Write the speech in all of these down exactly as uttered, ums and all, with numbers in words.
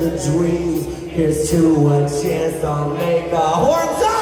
the dream. Here's to a chance to make the horns up.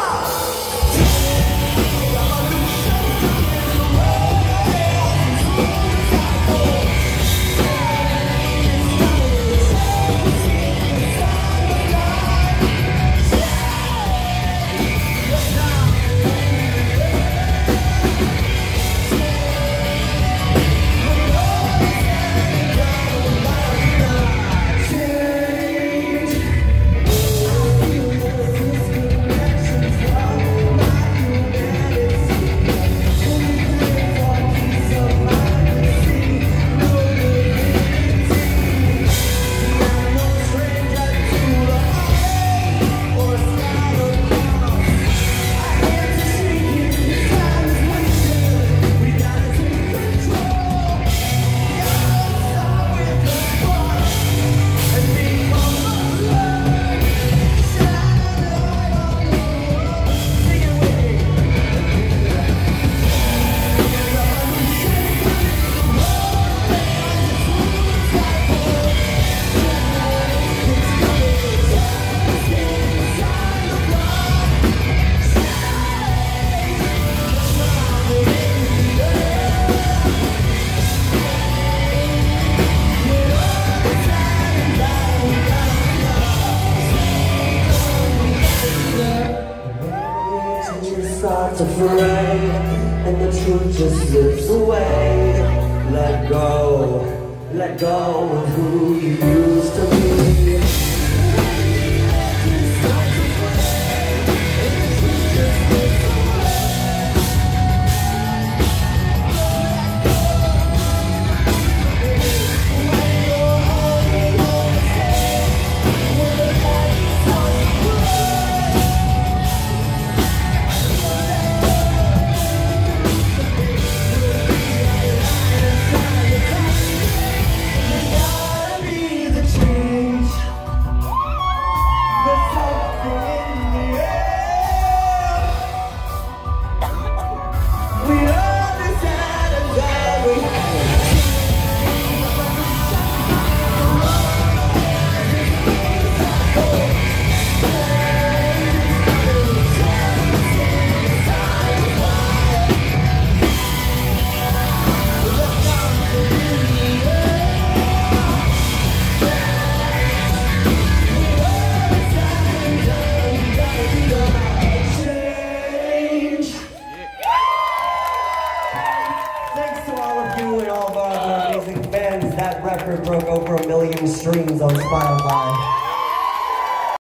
Start to fray, and the truth just slips away. Let go, let go of who you used to be. That record broke over a million streams on Spotify.